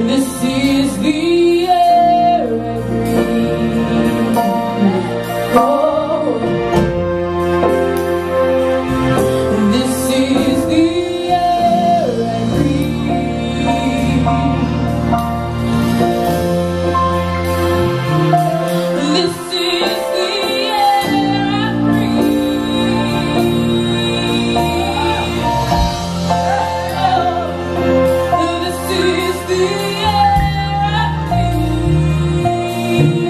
This is the air I breathe. Oh, this is the air I breathe. This is the air I breathe. This is the air I breathe.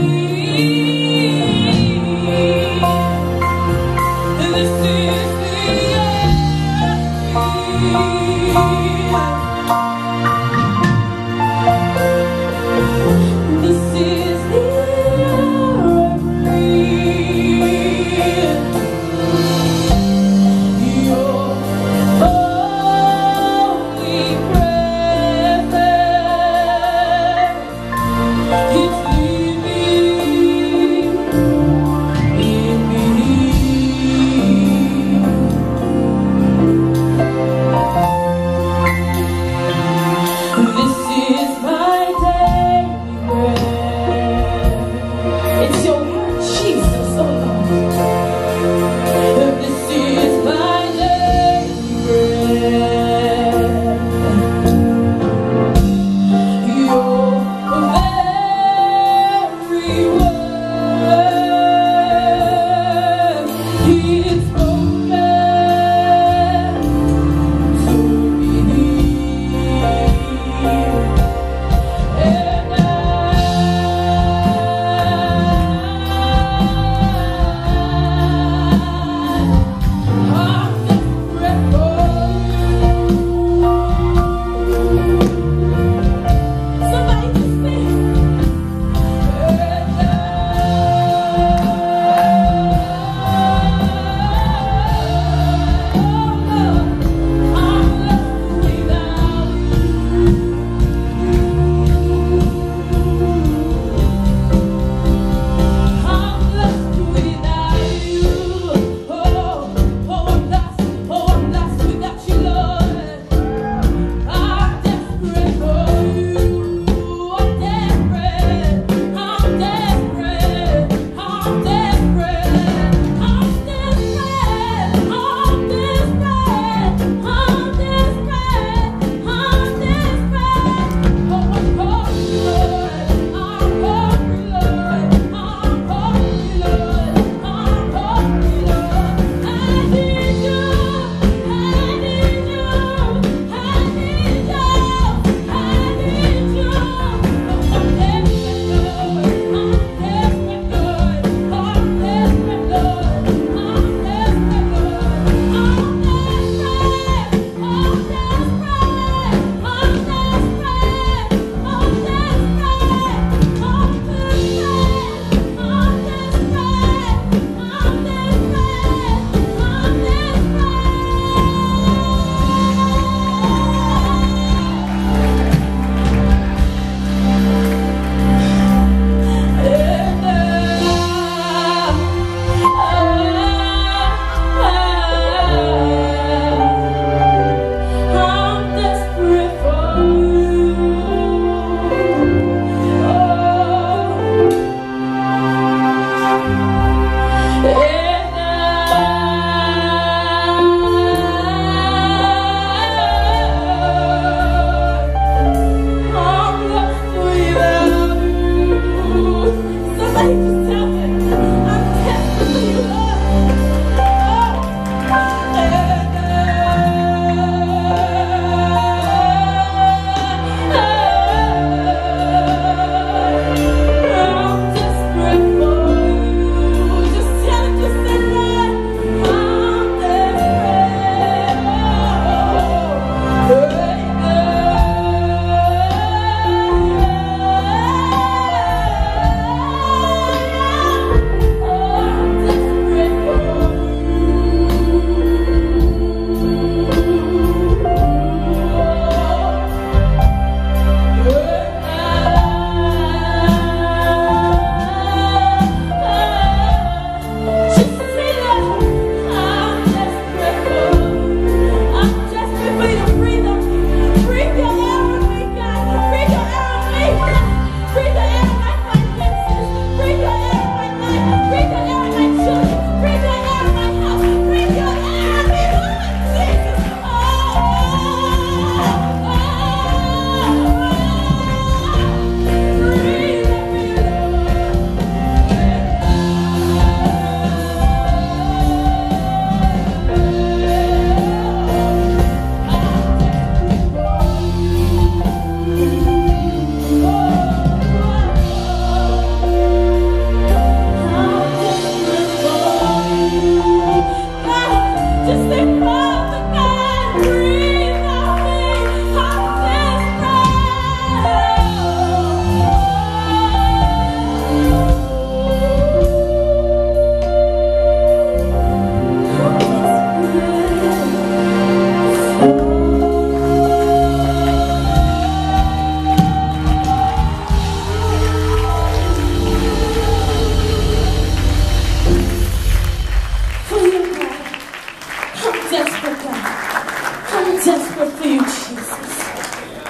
This is the air I breathe. This is the air I breathe. Your holy presence, it's living in me.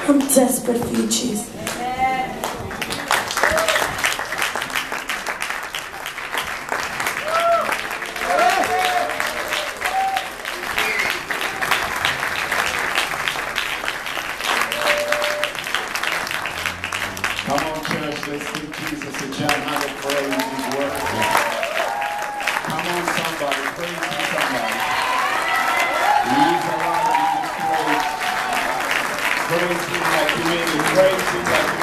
I'm desperate for you, Jesus. Come on, church, let's give Jesus a jam hand of praise. He's working. Come on, somebody, praise him, somebody. He's alive in this place. Praise him like you mean it. Praise him like